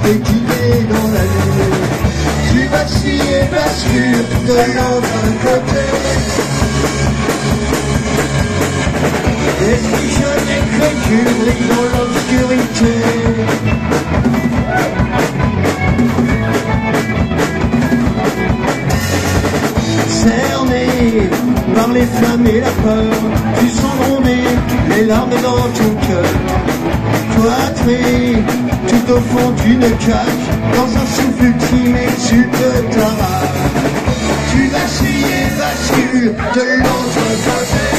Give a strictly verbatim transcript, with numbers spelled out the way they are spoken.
pétiller dans la nuit. Tu vacilles et bascules de l'autre côté. L'esprit jeune et crédule brille dans l'obscurité. Cerné par les flammes et la peur, tu sens gronder les larmes dans ton cœur. Cloîtré tout au fond d'une cage, dans un souffle ultime et tu te t'arraches. Tu vacilles et bascules de l'autre côté.